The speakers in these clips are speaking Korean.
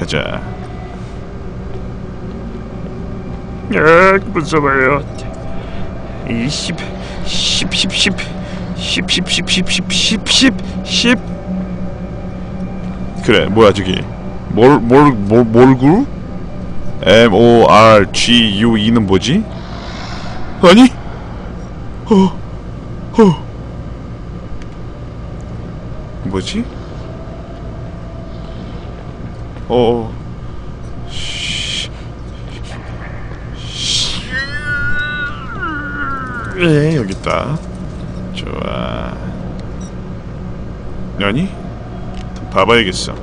가자. 무서워요. 이 10 그래, 뭐야 저기 몰구? MORGUE는 뭐지? 아니? 뭐지? 여기 있다. 좋아. 아니? 봐봐야겠어.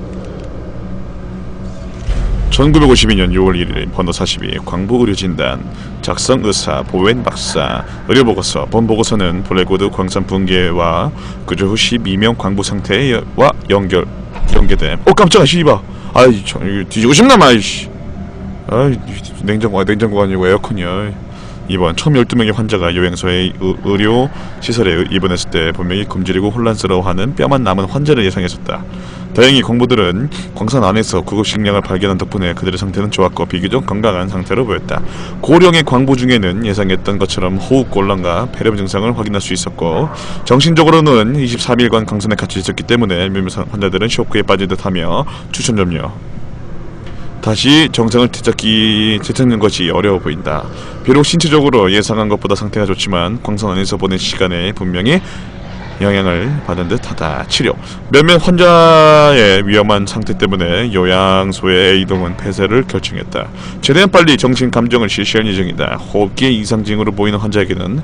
1952년 6월 1일 번호 42 광부의료진단 작성의사 보웬 박사 의료보고서. 본보고서는 블랙우드 광산 붕괴와 구조 후 12명 광부 상태와 연계됨. 깜짝아 씨발. 아이 참 뒤지고 싶나 마이씨. 아이 냉장고가 아니고 에어컨이야. 이번 총 12명의 환자가 요양소의 의료 시설에 입원했을 때 분명히 굶주리고 혼란스러워하는 뼈만 남은 환자를 예상했었다. 다행히 광부들은 광산 안에서 구급 식량을 발견한 덕분에 그들의 상태는 좋았고 비교적 건강한 상태로 보였다. 고령의 광부 중에는 예상했던 것처럼 호흡 곤란과 폐렴 증상을 확인할 수 있었고 정신적으로는 23일간 광산에 갇혀 있었기 때문에 몇몇 환자들은 쇼크에 빠진 듯하며 추천 점요. 다시 정상을 되찾는 것이 어려워 보인다. 비록 신체적으로 예상한 것보다 상태가 좋지만 광산 안에서 보낸 시간에 분명히 영향을 받은 듯하다. 치료. 몇몇 환자의 위험한 상태 때문에 요양소의 이동은 폐쇄를 결정했다. 최대한 빨리 정신 감정을 실시할 예정이다. 호흡기 이상 징후로 보이는 환자에게는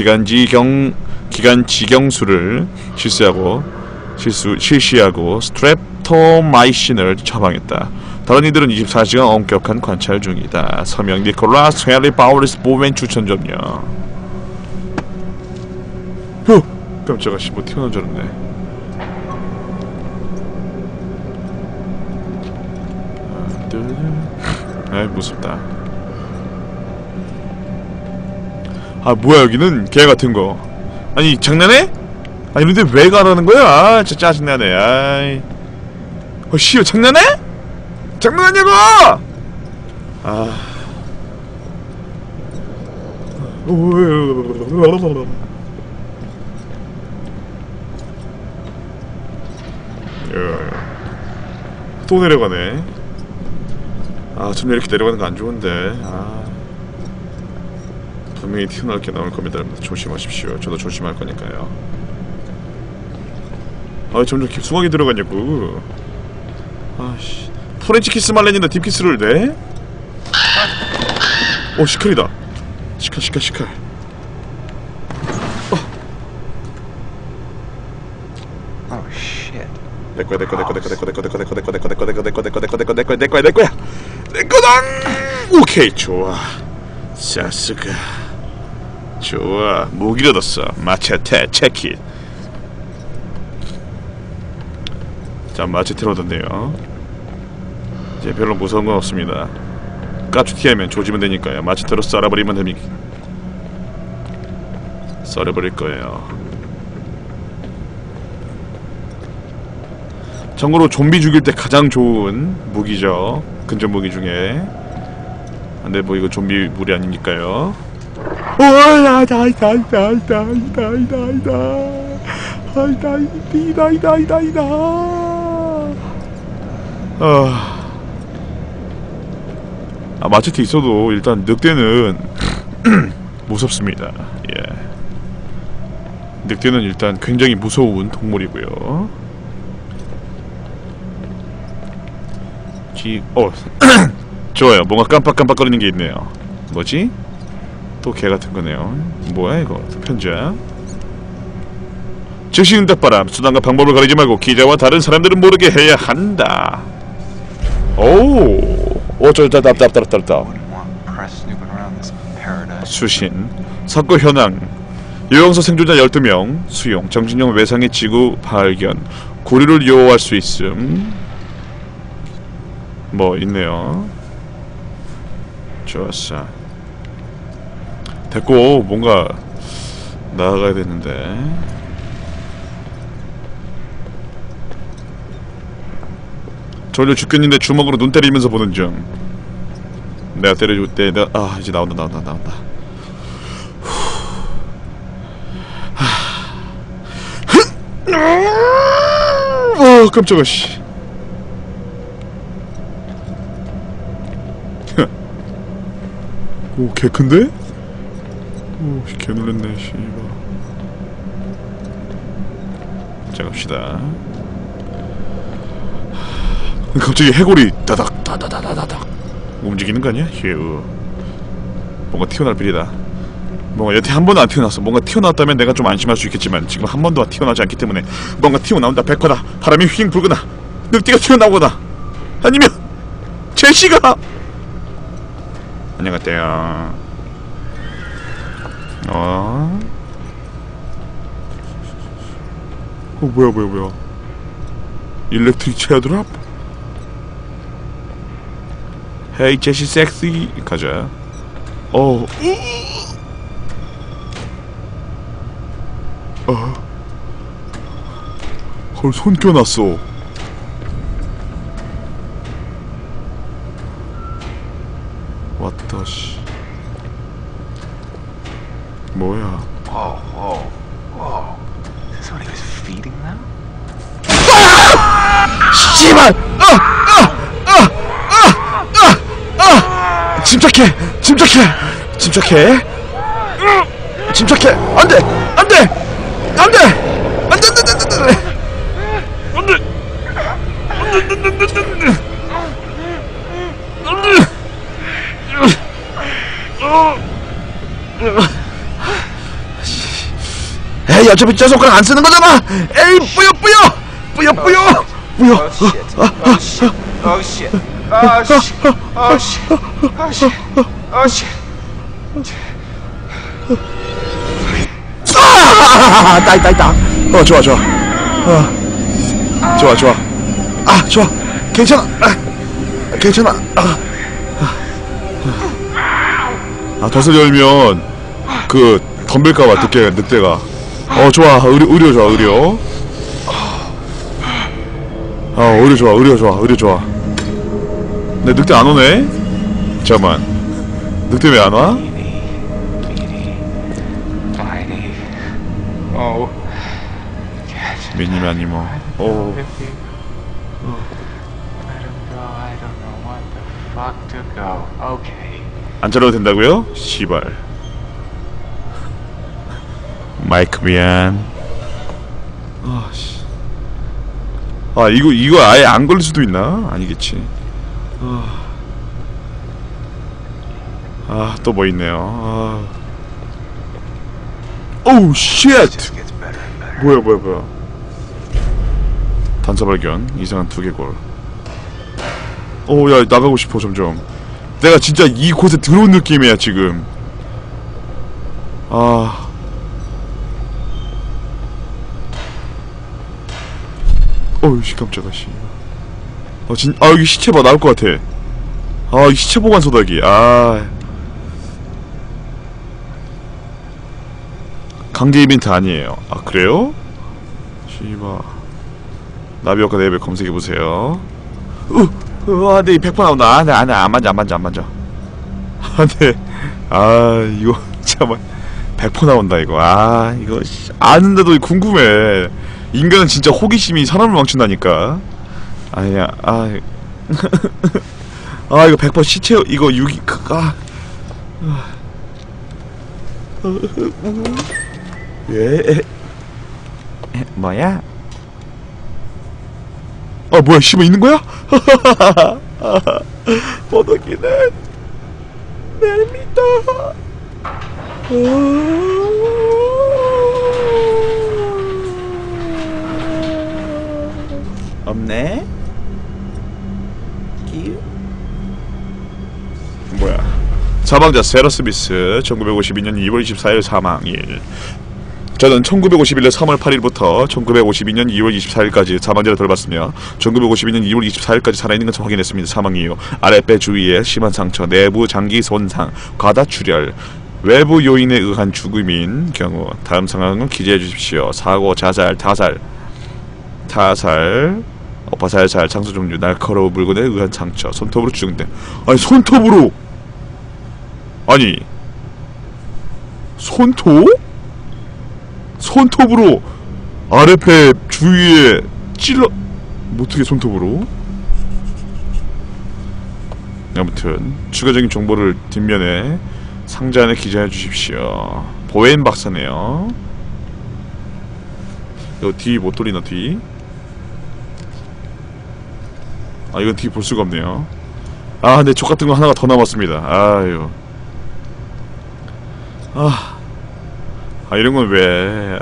기관지경술을 실시하고 스트랩토마이신을 처방했다. 다른 이들은 24시간 엄격한 관찰 중이다. 서명 니콜라스 헨리 파울리스 보웬 추천 점요. 깜짝아 씨, 뭐 튀어나온 줄 알았네. 아이 무섭다. 아 뭐야 여기는 개같은거. 아니 장난해? 아니 근데 왜 가라는 거야? 아 진짜 짜증나네. 아이 씨발 장난해? 장난하냐고! 아 또 내려가네. 아 좀 이렇게 내려가는 거 안 좋은데. 아 분명히 튀어나올 게 나올 겁니다. 조심하십시오. 저도 조심할 거니까요. 아 점점 깊숙하게 들어가냐고. 아씨 프렌치 키스 말렌인데 딥키스를 내? 오 시칼이다. 시칼. 내거당. 오케이 좋아. 자스가 좋아. 무기를 얻었어. 마체테 체킷. 자 마체테를 얻었네요. 이제 별로 무서운 건 없습니다. 까투티하면 조지면 되니까요. 마체테로 썰어버리면 됩니다. 썰어버릴 거예요. 참고로 좀비 죽일 때 가장 좋은 무기죠. 근접 무기 중에. 근데 뭐 이거 좀비 물이 아니니까요. 마체테 있어도 일단 늑대는 무섭습니다. 예. 늑대는 일단 굉장히 무서운 동물이고요. 좋아요. 뭔가 깜빡깜빡거리는 게 있네요. 뭐지? 또 개같은 거네요. 뭐야 이거? 편지야? 즉시 응답바람. 수단과 방법을 가리지 말고 기자와 다른 사람들은 모르게 해야 한다. 답. 수신. 사건 현황. 요양소 생존자 12명 수용. 정신형 외상의 지구 발견. 고리를 이용할 수 있음. 뭐 있네요. 좋았어. 됐고 뭔가 나아가야 되는데. 졸려 죽겠는데 주먹으로 눈 때리면서 보는 중. 내가 때려줄 때 내가 이제 나온다. 깜짝아 씨. 오, 개 큰데? 오, 개 놀랬네, 씨발. 자, 갑시다. 갑자기 해골이 다닥 움직이는 거 아니야? 휴. 뭔가 튀어나올 빌이다. 뭔가 여태 한 번도 안 튀어나왔어. 뭔가 튀어나왔다면 내가 좀 안심할 수 있겠지만 지금 한 번도 튀어나오지 않기 때문에 뭔가 튀어나온다. 100%다. 바람이 휘잉 불거나 늑대가 튀어나오거나 아니면 제시가 안녕하세요. 뭐야 일렉트릭 체어드랍? 헤이 제시 섹시 가자. 헐, 손 껴놨어. 왔다 씨. 뭐야? Whoa. Is this what he was feeding them? 씨발! 침착해! 에이, 어차피 저 손가락 안 쓰는 거잖아! 에이, 뿌여! Oh shit. 있다. 좋아. 좋아. 괜찮아. 덫을 열면 그 덤빌까봐 늑대가. 좋아. 의료 좋아. 의료 좋아. 근데 늑대 안 오네? 잠깐만. 늑대 왜 안 와? 미니면 아니 뭐. 안 잘라도 된다고요? 시발. 마이크 미안. 씨. 이거 아예 안 걸릴 수도 있나? 아니겠지. 또 뭐 있네요. 오우 쉣! 뭐야. 단서 발견. 이상한 두개골. 야, 나가고 싶어 점점. 내가 진짜 이곳에 들어온 느낌이야 지금. 씨, 깜짝아 씨. 여기 시체 봐. 나올 것 같아. 이 시체 보관소다 여기. 강제 이벤트 아니에요. 그래요? 씨바. 나비효과 레벨 검색해보세요. 네, 100% 나온다. 안 만져. 네. 이거, 잠깐만. 100% 나온다, 이거. 이거, 아는데도 궁금해. 인간은 진짜 호기심이 사람을 망친다니까. 아니야, 이거 100% 시체, 이거 유기, 뭐야? 뭐야, 씨발 있는 거야? 버덕이는 날 믿어. 없네? 뭐야? 사망자 세러 스미스 1952년 2월 24일 사망일. 저는 1951년 3월 8일부터 1952년 2월 24일까지 사망자를 돌봤으며 1952년 2월 24일까지 살아있는 것을 확인했습니다. 사망 이유: 아랫배 주위에 심한 상처, 내부 장기 손상, 과다 출혈, 외부 요인에 의한 죽음인 경우 다음 상황은 기재해 주십시오. 사고, 자살, 타살, 살살 장소 종류 날카로운 물건에 의한 상처 손톱으로 추정돼. 아니 손톱으로 아니 손톱으로 아랫배 주위에 찔러 어떻게 손톱으로? 아무튼 추가적인 정보를 뒷면에 상자 안에 기재해 주십시오. 보웬 박사네요. 이거 뒤 못 돌리나 뒤? 아 이건 뒤 볼 수가 없네요. 아 근데 족 같은 거 하나가 더 남았습니다. 아유. 아 이런 건 왜?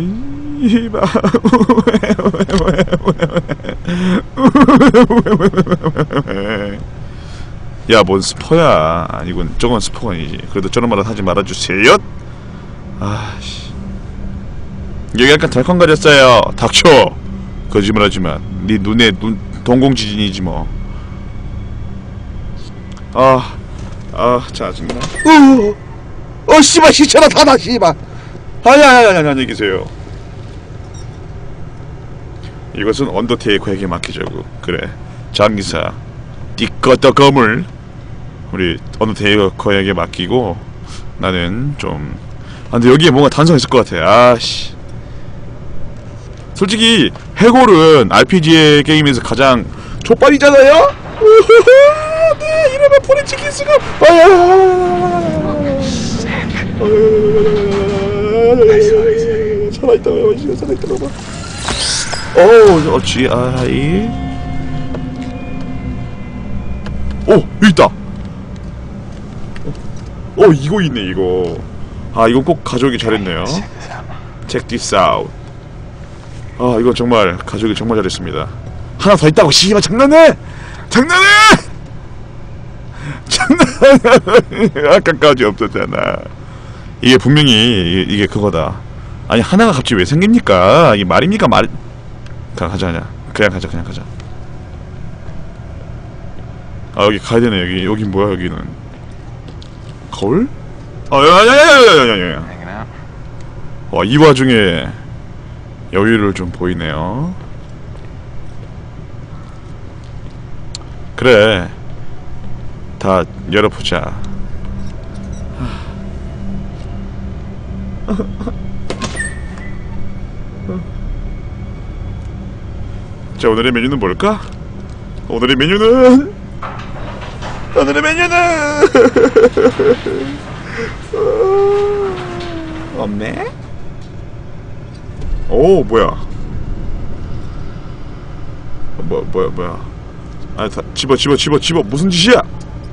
야, 뭔 스포야? 이건 저건 스포가 아니지. 그래도 저런 말은 하지 말아주세요. 아씨. 여기 약간 덜컹거렸어요. 닥쳐. 거짓말하지만 네 눈에 동공지진이지 뭐. 짜증나. 씨발 시체나 닫아 씨발. 아야 안녕히 계세요. 이것은 언더테이커에게 맡기자고. 그래 장기사 띠꺼떠 검을 우리 언더테이커에게 맡기고 나는 좀 근데 여기에 뭔가 단서가 있을 것 같아. 아씨 솔직히 해골은 RPG 게임에서 가장 족발이잖아요? 네 이러면 포렌치킨 수가 살아있다 살아있다 봐. 어찌 아이 여기 있다. 이거 있네 이거. 이거 꼭 가져오기 잘했네요. Check this out. 이거 정말 가져오기 정말 잘했습니다. 하나 더 있다고. 씨발 장난해 아까까지 없었잖아. 이게 분명히 이게 그거다. 아니 하나가 갑자기 왜 생깁니까? 이게 말입니까 말. 가자 그냥 가자. 여기 가야되네. 여기 뭐야 여기는 거울? 야야야야야야야. 이 와중에 여유를 좀 보이네요. 그래 다 열어보자. 자 오늘의 메뉴는 뭘까? 오늘의 메뉴는 없네? 뭐야 뭐야 다 집어 무슨 짓이야?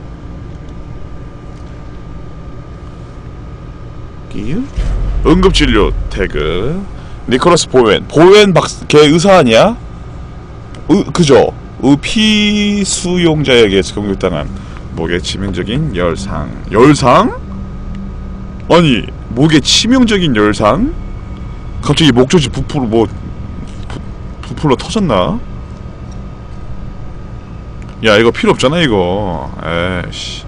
응급진료 태그 니콜라스 보웬 박사 걔 의사 아니야? 그죠? 피수용자에게서 공격당한 목에 치명적인 열상. 아니 목에 치명적인 열상? 갑자기 목젖이 부풀어 터졌나? 야 이거 필요 없잖아 이거. 에이씨.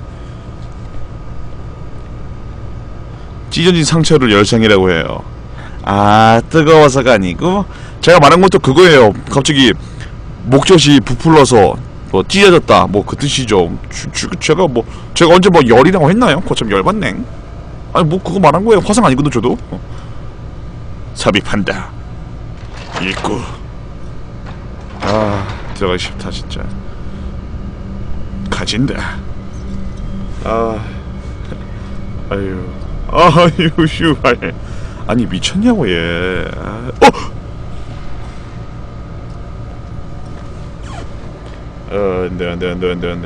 찢어진 상처를 열상이라고 해요. 뜨거워서가 아니고 제가 말한 것도 그거예요. 갑자기 목젖이 부풀러서 뭐 찢어졌다 뭐 그 뜻이죠. 제가 언제 뭐 열이라고 했나요? 거참 열받네. 아니 뭐 그거 말한 거예요. 화상 아니거든 저도. 삽입한다. 입구. 들어가기 싫다 진짜. 가진다. 아유 슈발. 아니 미쳤냐고 얘. 안돼.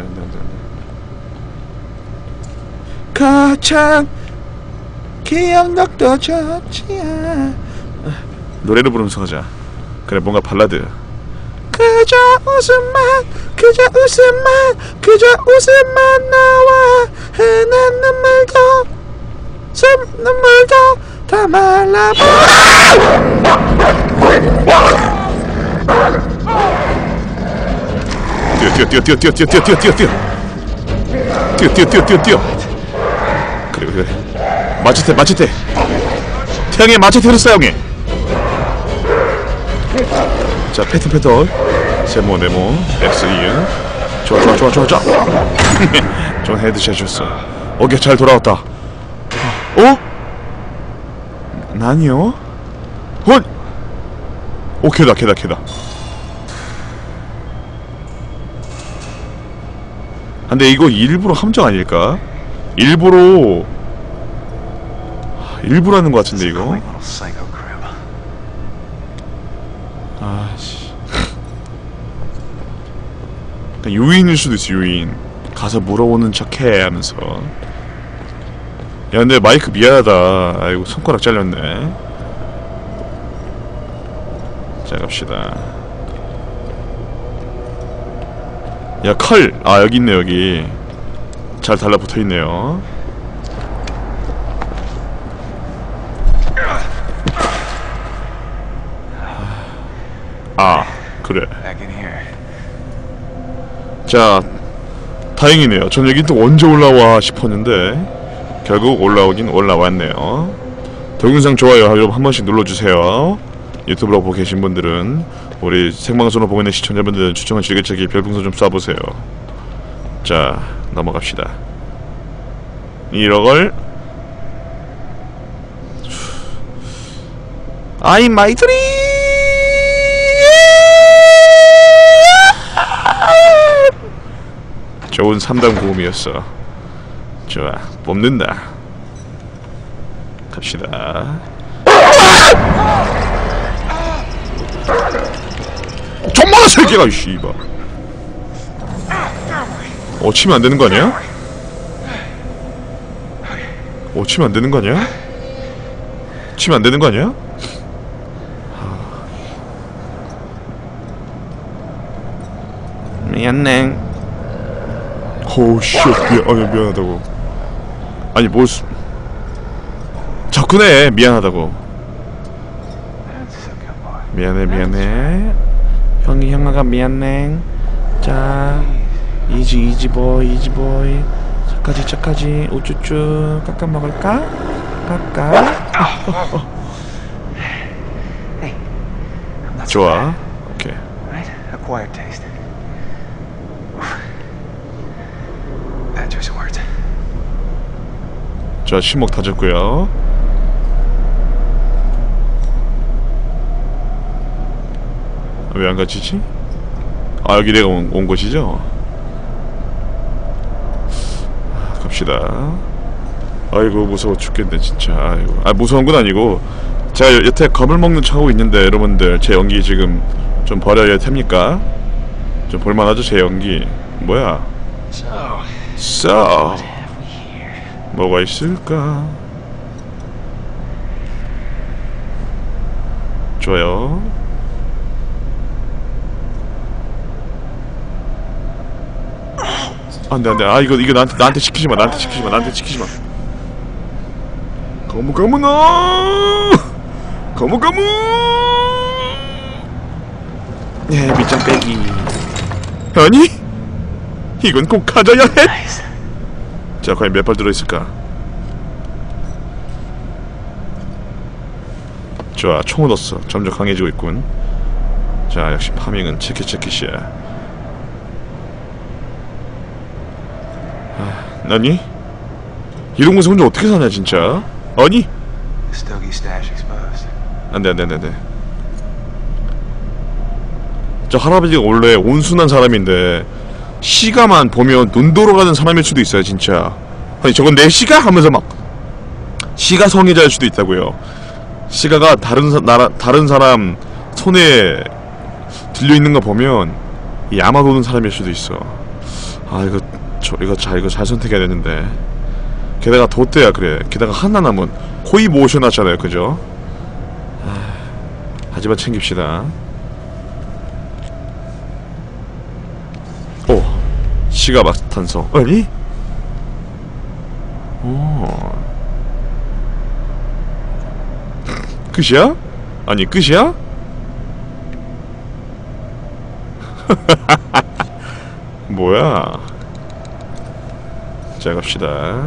가장 기억력도 좋지. 노래를 부르면서 가자. 그래 뭔가 발라드. 그저 웃음만 나와 흔한 눈물도 다 말라봐. 뛰어. 그래. 마체테. 태양의 마체테를 사용해. 자, 패턴. 세모 네모 X 이응. 좋아 좋아 좋아 좋아 좋아. 전 헤드샷 줬어. 오케이 잘 돌아왔다. 어? 나니요? 헐. 오 걔다 걔다 걔다. 근데 이거 일부러 함정 아닐까? 일부러 하는 것 같은데 이거. 아씨. 유인일 수도 있어. 유인. 가서 물어보는 척해 하면서. 야 근데 마이크 미안하다. 아이고 손가락 잘렸네. 자 갑시다. 야 칼! 아 여기 있네 여기. 잘 달라붙어있네요. 아 그래. 자 다행이네요. 전 여기 또 언제 올라와 싶었는데 결국 올라오긴 올라왔네요. 동영상 좋아요 한 번씩 눌러주세요. 유튜브로 보고 계신 분들은, 우리 생방송으로 보고 있는 시청자분들은 추천과 즐겨찾기 별풍선 좀 쏴보세요. 자 넘어갑시다. 이러걸 I'm my dream. 좋은 3단 고음이었어. 좋아 뽑는다. 갑시다. 존마나 새끼가 씨발. 치면 안 되는 거 아니야? 치면 안 되는 거 아니야? 치면 안 되는 거 아니야? 미안해. 호우 쉣. 미안하다고. 아니 뭘 접근해. 미안하다고. 미안해. 형아가 미안해. 자 이지보이 착하지 우쭈쭈 깎아 먹을까? 좋아. 오케이. 자 신목 다졌고요. 왜 안 갇히지? 아 여기 내가 온 곳이죠? 갑시다. 아이고 무서워 죽겠네 진짜. 아이고. 무서운 건 아니고 제가 여태 겁을 먹는 척하고 있는데 여러분들 제 연기 지금 좀 버려야 됩니까? 좀 볼만하죠 제 연기. 뭐야? So 뭐가 있을까? 좋아요. 안돼 이거 나한테 시키지마. 나한테 시키지마. 거무거무 예 밑장 빼기. 아니 이건 꼭 가져야 해. 자 과연 몇 발 들어있을까? 좋아 총을 얻었어. 점점 강해지고 있군. 자 역시 파밍은 체키시야. 아니? 이런 곳에 혼자 어떻게 사냐 진짜? 아니? 안돼. 저 할아버지가 원래 온순한 사람인데 시가만 보면 눈 돌아가는 사람일 수도 있어요 진짜. 아니 저건 내 시가? 하면서 막 시가 성애자일 수도 있다고요. 시가가 다른 사람 손에 들려있는 거 보면 야마 도는 사람일 수도 있어. 이거 잘 선택해야 되는데. 게다가 돛대야. 그래 게다가 하나 남은 코이 모셔놨잖아요 그죠? 하지만 챙깁시다. 오 시가 마탄소. 아니? 끝이야? 아니 끝이야? 뭐야? 자 갑시다.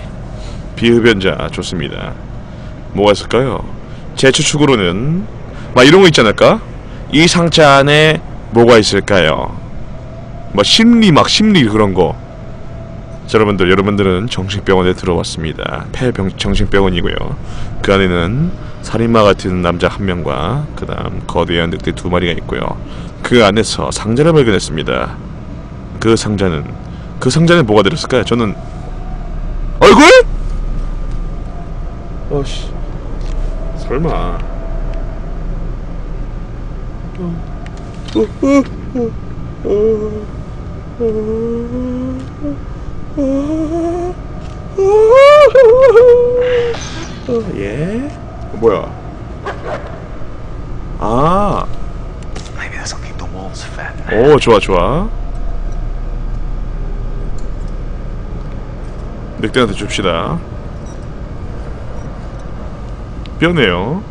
비흡연자 좋습니다. 뭐가 있을까요? 제 추측으로는 막 이런 거 있지 않을까? 이 상자 안에 뭐가 있을까요? 뭐 심리 그런 거. 자, 여러분들은 정신병원에 들어왔습니다. 정신병원이고요. 그 안에는 살인마 같은 남자 한 명과 그 다음 거대한 늑대 2마리가 있고요. 그 안에서 상자를 발견했습니다. 그 상자는 뭐가 들었을까요? 저는 얼굴? 어씨, 설마. 예? 뭐야? 아, Maybe this'll keep the wolves fed. 오, 좋아. 늑대한테 줍시다. 뼈네요.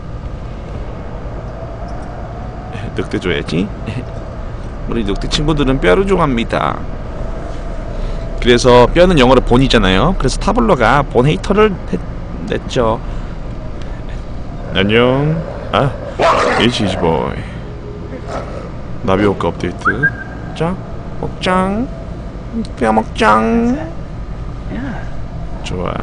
늑대 줘야지. 우리 늑대 친구들은 뼈를 좋아합니다. 그래서 뼈는 영어로 본이잖아요. 그래서 타블로가 본 헤이터를 냈죠. 안녕. 아, 이지보이. 나비효과 업데이트. 자, 먹장. 뼈 먹장. 좋아.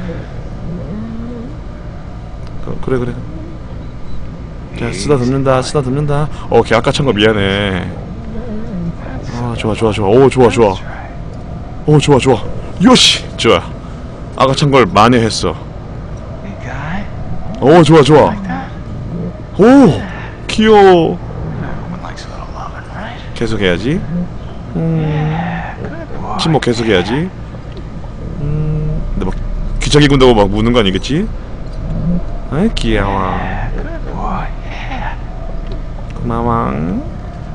그래. 자, 쓰다 듬는다. 걔 아까 찬 거 미안해. 아, 좋아. 오, 좋아. 오, 좋아. 요시! 좋아. 아까 찬 걸 만회했어. Hey, guy. 오, 좋아. Like that? 오! 귀여워. Everyone likes a little loving, right? 계속해야지. Good boy. 침묵 계속해야지. 근데 막 귀찮게 군다고 막 무는 거 아니겠지? 아이, 귀여워. Good boy. Yeah. 고마워.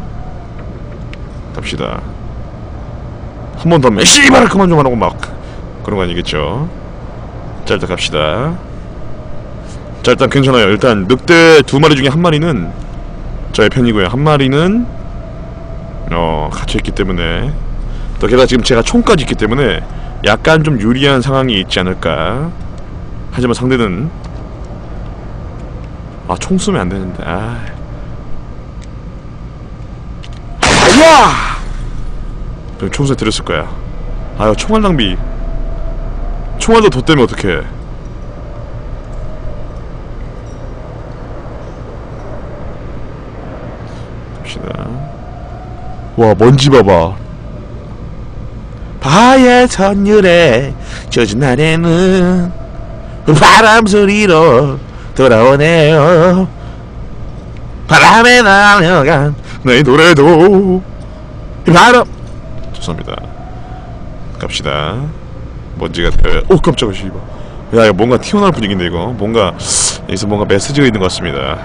갑시다. 한 번 더 하면 씨발 그만 좀 하라고 막 그런 거 아니겠죠? 자, 일단 갑시다. 자, 일단 괜찮아요. 일단 늑대 2마리 중에 1마리는 저의 편이고요. 1마리는 갇혀있기 때문에, 또 게다가 지금 제가 총까지 있기 때문에 약간 좀 유리한 상황이 있지 않을까. 하지만 상대는 총 쏘면 안 되는데. 야! 총소리 들었을 거야. 총알 낭비. 총알도 덧대면 어떡해. 갑시다. 와, 먼지 봐봐. 바의 선율에 젖은 날에는 바람 소리로 돌아오네요. 바람에 날려간 내 노래도 바람. 죄송합니다. 갑시다. 먼지가 오, 깜짝이야. 씨발. 야, 이거 뭔가 튀어나올 분위기인데 이거. 여기서 뭔가 메시지가 있는 것 같습니다.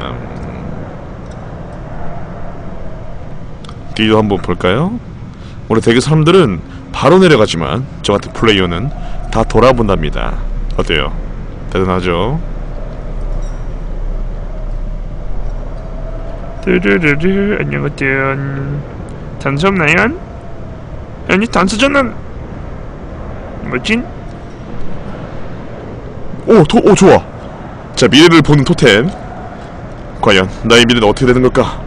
뒤도 한번 볼까요? 우리 대기 사람들은 바로 내려가지만 저 같은 플레이어는 다 돌아본답니다. 어때요? 대단하죠? 안녕하세요. 단수 없나요? 아니, 단수전은 뭐지? 오, 좋아. 자, 미래를 보는 토템. 과연 나의 미래는 어떻게 되는 걸까?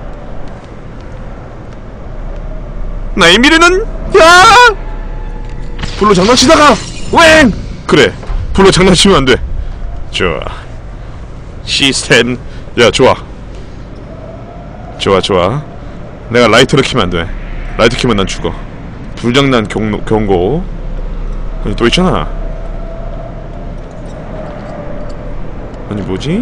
나의 미래는 불로 장난치다가 웽! 그래, 불로 장난치면 안돼. 좋아. 시스템. 야, 좋아. 내가 라이트를 키면 안돼. 라이트 키면 난 죽어. 불장난 경고. 아니, 또 있잖아. 아니, 뭐지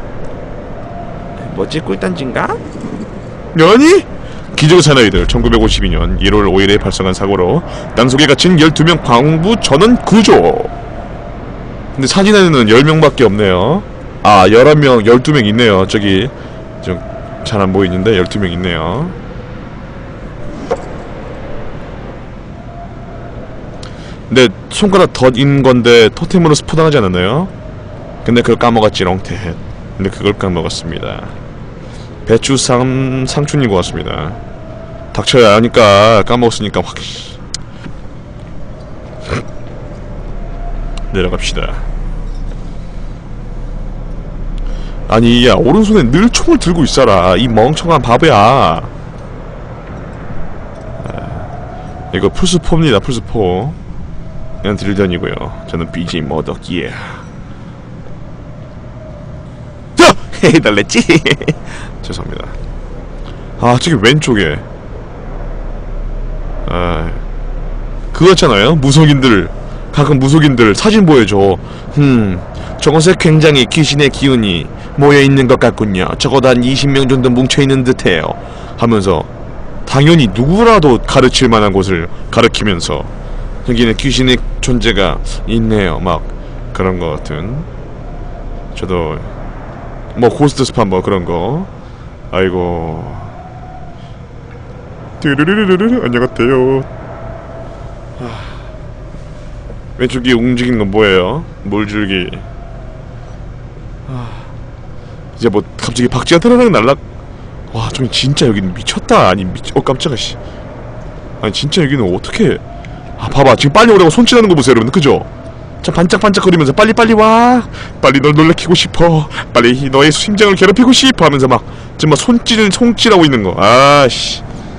꿀단지인가? 아니? 기적의 사나이들 1952년 1월 5일에 발생한 사고로 땅속에 갇힌 12명 광부 전원 구조. 근데 사진에는 10명밖에 없네요. 11명, 12명 있네요. 저기 좀 잘 안 보이는데 12명 있네요. 근데 손가락 덧인 건데 토템으로 스포당하지 않았나요? 근데 그걸 까먹었지, 롱텟. 근데 그걸 까먹었습니다. 배추 상춘인 것 같습니다. 닥쳐야 하니까 까먹었으니까 확. 내려갑시다. 아니 야 오른손에 늘 총을 들고 있어라 이 멍청한 바보야. 이거 플스4입니다. 플스4 그냥 딜던이고요. 저는 BJ 머더기에 헤헤 달랬지? 죄송합니다. 아 저기 왼쪽에 아 그거 있잖아요. 무속인들 가끔 무속인들 사진 보여줘. 저곳에 굉장히 귀신의 기운이 모여있는 것 같군요. 적어도 한 20명 정도 뭉쳐있는 듯해요 하면서 당연히 누구라도 가르칠 만한 곳을 가르치면서 여기는 귀신의 존재가 있네요 막 그런 거 같은. 저도 뭐 고스트 스팟 뭐 그런 거. 아이고 드르르르르 안녕하세요. 왼쪽이 움직이는 건 뭐예요? 물줄기. 이제 뭐 갑자기 박쥐가 드러나게 날라. 와, 저기 진짜 여기는 미쳤다. 아니 깜짝아 씨. 아니 진짜 여기는 어떻게? 아 봐봐 지금 빨리 오라고 손짓하는 거 보세요 여러분. 그죠? 자 반짝반짝거리면서 빨리 와. 빨리 널 놀래키고 싶어. 빨리 너의 심장을 괴롭히고 싶어 하면서 막 지금 막 손질하고 있는 거. 아씨.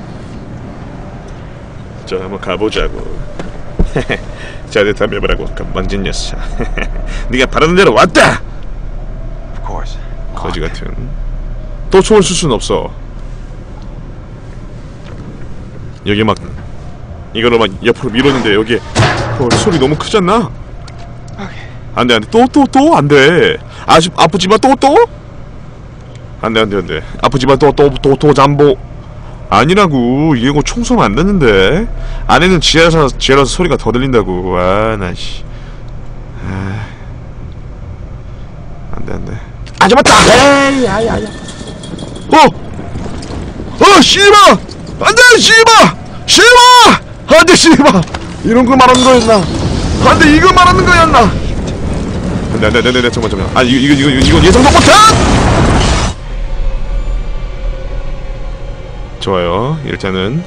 자 한번 가보자고. 자 내 담배 보라고 만진 녀석. 네가 바라는 대로 왔다. 거지 같은. 또 총을 쓸 수는 없어. 여기 막 이거로 막 옆으로 밀었는데 여기 소리 너무 크지 않나? 안돼 또 안돼. 아프지마 또 안돼 아프지마 또 잠보. 아니라고 이거 총 쏘면 안 되는데. 안에는 지하라서 소리가 더 들린다고. 아 나 씨. 안돼 아 잡았다. 야야야. 씨바 안돼 씨바 안돼 씨바 이런 거 말하는 거였나? 안돼 이거 말하는 거였나? 안돼 잠깐만. 아 이거 예상도 못한. 좋아요. 일단은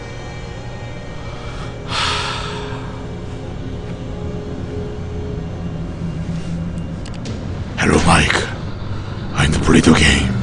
Hello Mike, I need to play the game.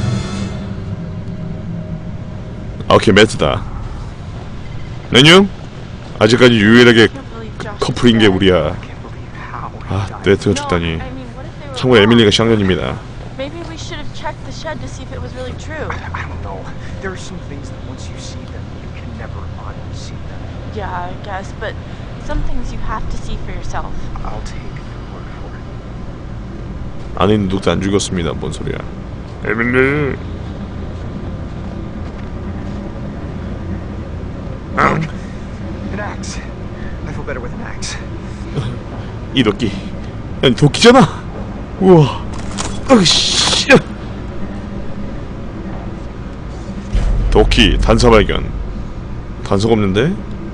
오케이 매트다. 메뉴? 아직까지 유일하게 커플인 게 우리야. 아 매트가 죽다니. 참고 에밀리가 쌍년입니다. Maybe we should have checked the shed to see if it was really true. I don't know. There are some things that once you see them, you can never unsee them. Yeah, I guess, but some things you have to see for yourself. I'll take your word for it. 안에 있는 누구도 안 죽였습니다. 뭔 소리야? 에밀리. An axe. I feel better with an axe. 이 도끼. 아니 도끼잖아. 우와. 으씨. 도끼 단서 발견. 단서가 없는데?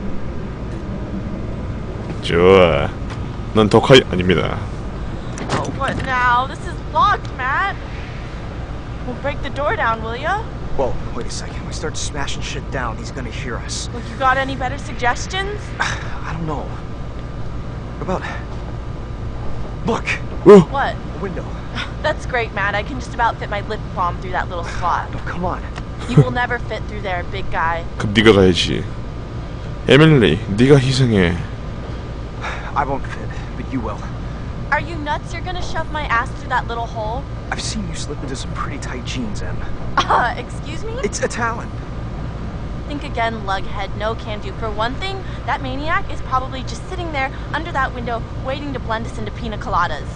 좋아. 넌 도카이 아닙니다. Oh, what now? This is locked, Matt. We'll break the door down, will ya? Whoa, wait a second. We start smashing shit down, he's gonna hear us. Look, you got any better suggestions? I don't know. What about... Look! What? A window. That's great, Matt. I can just about fit my lip balm through that little slot. No, come on. You will never fit through there, big guy. 그럼 네가 가야지. 에밀리, 네가 희생해. I won't fit, but you will. Are you nuts? You're gonna shove my ass through that little hole? I've seen you slip into some pretty tight jeans, Em. Excuse me? It's a talent. Think again, lughead. No can do. For one thing, that maniac is probably just sitting there under that window waiting to blend us into pina coladas.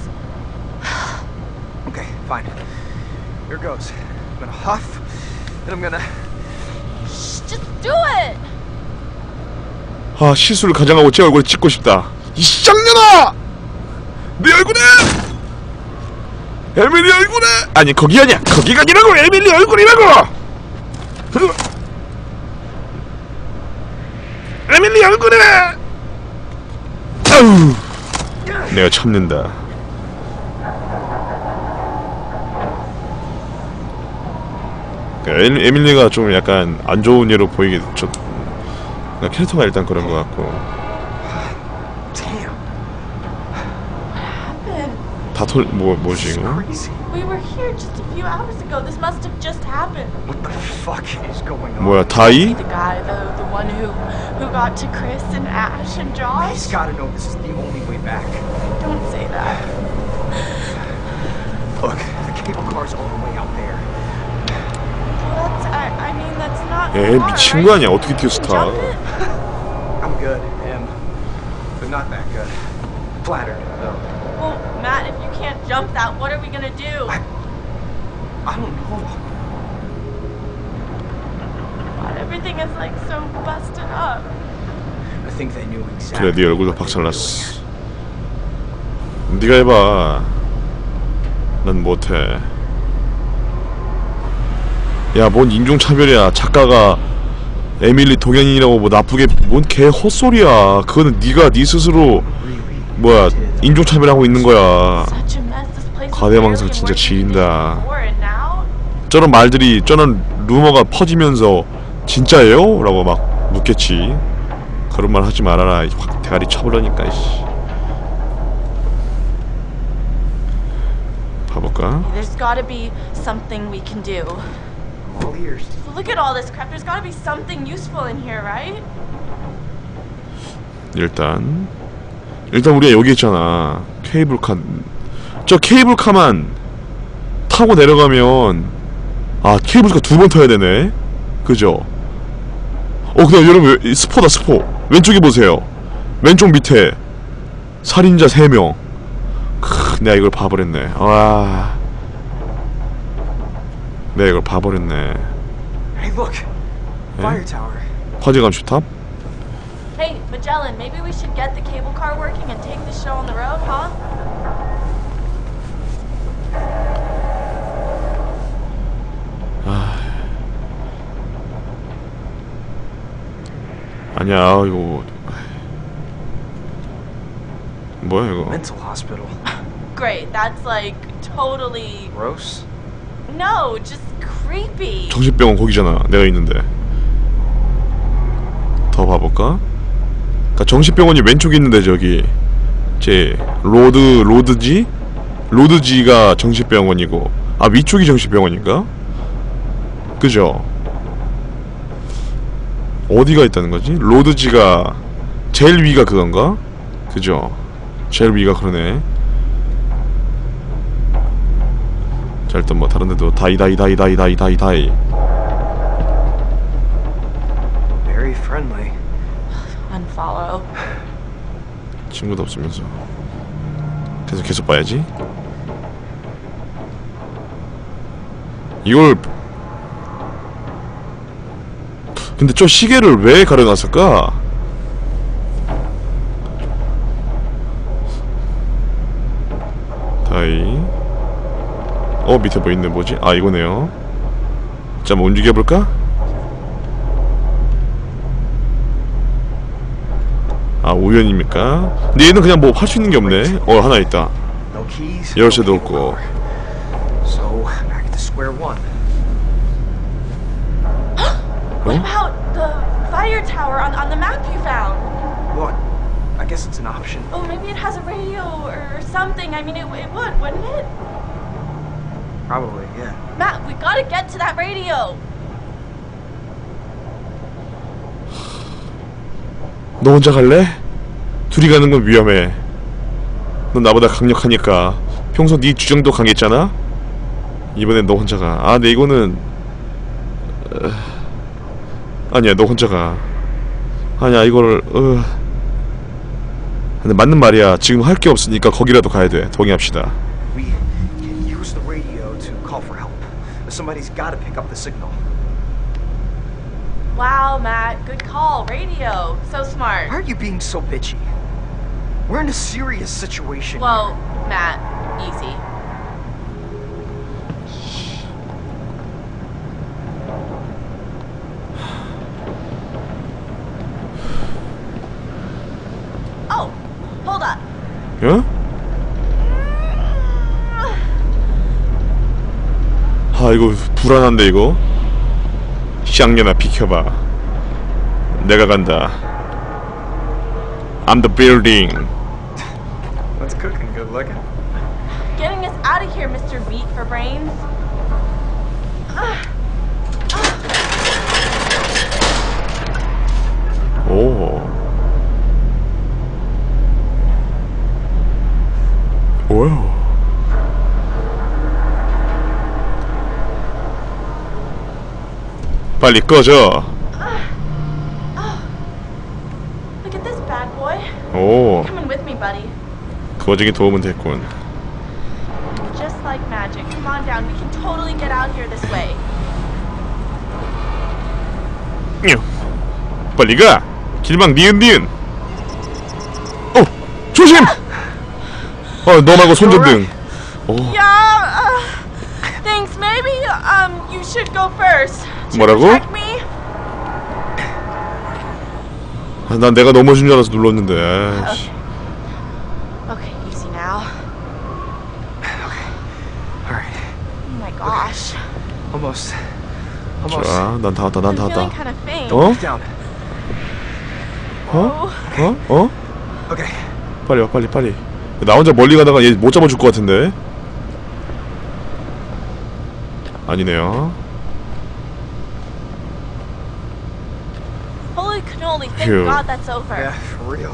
Okay, fine. Here goes. I'm gonna huff, and I'm gonna... Shh, just do it! 아 실수를 가장하고 제 얼굴에 찍고 싶다. 이 쌍년아! 내 얼굴에! 에밀리 얼굴에! 아니 거기 아니야! 거기가 아니라고! 에밀리 얼굴이라고! 에밀리 얼굴에! 아우! 내가 참는다. 에밀리가 좀 약간 안 좋은 예로 보이게 캐릭터가 일단 그런 것 같고. Damn. What happened? 뭐지 이거? Crazy. We were here just a few hours ago. This must have just happened. What the fuck is going on? 뭐야, 다이? The guy, the one who got to Chris and Ash and Josh. He's gotta know this is the only way back. Don't say that. Look, the cable car's all the way out there. Well, I mean, that's not. 에 far, 미친 거 right? 아니야? 어떻게 뛰어서 타? Jump it? I'm good, but not that good. Flattered, though. Well, Matt, if you can't jump that, what are we gonna do? I don't know. God, everything is like so busted up. I think they knew 그래, exactly. 네 얼굴도 박살났어. 네가 해봐. 난 못해. 야, 뭔 인종차별이야. 작가가 에밀리 동양인이라고 뭐 나쁘게 뭔 개 헛소리야. 그거는 네가 네 스스로 뭐야 인종차별하고 있는 거야. Such a mess. This place was 과대망상 barely 진짜 working 지린다. before, and now? 저런 말들이 저런 루머가 퍼지면서 진짜예요? 라고 막 묻겠지. 그런 말 하지 말아라. 확 대가리 쳐버리니까. 씨. 봐볼까? There's gotta be something we can do. I'm all ears. Look at all this crap. There's gotta be something useful in here, right? 일단 우리가 여기 있잖아. 케이블카. 저 케이블카만 타고 내려가면 아 케이블카 2번 타야 되네. 그죠? 그다음 여러분 스포다 스포. 왼쪽에 보세요. 왼쪽 밑에 살인자 3명. 내가 이걸 봐버렸네. 와. 내가 이걸 봐버렸네. Hey, look! Fire tower. 화재 감시탑? Hey, Magellan, maybe we should get the cable car working and take the show on the road, huh? 아니야 이거 뭐야 이거? Mental hospital. Great, that's like totally. Gross? No, just creepy. 정신병원 거기잖아. 내가 있는데. 더 봐볼까? 그러니까 정신병원이 왼쪽에 있는데 저기 제 로드지가 정신병원이고 아 위쪽이 정신병원인가? 그죠? 어디가 있다는 거지? 로드지가 제일 위가 그건가? 그죠? 제일 위가 그러네. 자 일단 뭐 다른 데도 다이 Very friendly. Unfollow. 친구도 없으면서 계속 봐야지. 이걸 근데 저 시계를 왜 가려놨을까? 다이 밑에 뭐 있네. 뭐지? 아 이거네요. 자 뭐 움직여볼까? 아 우연입니까? 근데 얘는 그냥 뭐 할 수 있는 게 없네. 하나 있다. No keys. 열쇠도 없고. So back to square one. What about the fire tower on the map you found? What? I guess it's an option. Oh, maybe it has a radio or something. I mean, it would, wouldn't it? Probably, yeah. Matt, we gotta get to that radio. 너 혼자 갈래? 둘이 가는 건 위험해. 넌 나보다 강력하니까. 평소 네 주정도 강했잖아? 이번엔 너 혼자 가. 아 근데 이거는 아니야 너 혼자 가. 아니야 이거를 근데 맞는 말이야. 지금 할 게 없으니까 거기라도 가야 돼. 동의합시다. We can use the radio to call for help. Somebody's gotta pick up the signal. Wow, Matt, good call. Radio. So smart. Why are you being so bitchy? We're in a serious situation. Well, Matt, easy. Oh, hold up. 어? 아 이거 불안한데 이거. 쌍년아 비켜봐. 내가 간다. I'm the building. What's cooking? Good looking? Getting us out out of here, Mr. Meat for Brains. 오. 오요. 빨리 꺼져. Look at this bad boy. 오. Coming with me, buddy. 거지기 도움은 됐군. Just like magic. Come on down. We can totally get out here this way. 빨리 가. 길막 니은. 조심. 너 말고 손전등. Yeah. Thanks. Maybe you should go first. To 뭐라고? protect me. 난 내가 넘어진 줄 알아서 눌렀는데. 아이씨. Okay, easy now. Alright. Oh my gosh. Almost. 좋아, 난 다 왔다. I'm feeling kind of faint. Down. Okay. 빨리 와, 빨리. 나 혼자 멀리 가다가 얘 못 잡아줄 것 같은데. 아니네요. Holy cannoli, thank Phew. God that's over. Yeah, for real.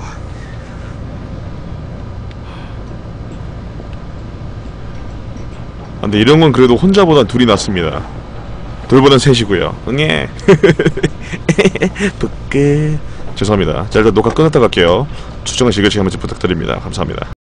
근데 이런 건 그래도 혼자보단 둘이 낫습니다. 둘보단 셋이고요. 응애. 부끄. 죄송합니다. 자, 일단 녹화 끊었다 갈게요. 추천과 즐겨주시기 한번 부탁드립니다. 감사합니다.